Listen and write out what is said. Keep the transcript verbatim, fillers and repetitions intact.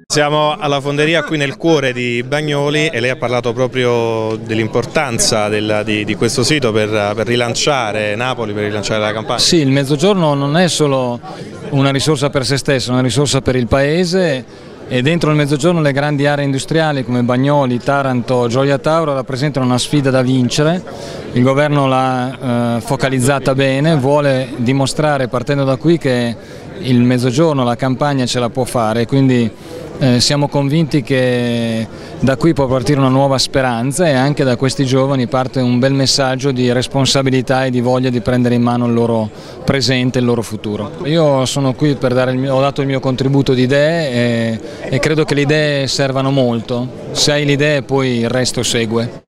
Siamo alla fonderia qui nel cuore di Bagnoli e lei ha parlato proprio dell'importanza di, di questo sito per, per rilanciare Napoli, per rilanciare la Campania. Sì, il Mezzogiorno non è solo una risorsa per se stesso, è una risorsa per il Paese e dentro il Mezzogiorno le grandi aree industriali come Bagnoli, Taranto, Gioia Tauro rappresentano una sfida da vincere. Il governo l'ha eh, focalizzata bene, vuole dimostrare partendo da qui che il Mezzogiorno, la Campania ce la può fare, quindi Eh, siamo convinti che da qui può partire una nuova speranza e anche da questi giovani parte un bel messaggio di responsabilità e di voglia di prendere in mano il loro presente e il loro futuro. Io sono qui per dare il mio, ho dato il mio contributo di idee e, e credo che le idee servano molto, se hai le idee poi il resto segue.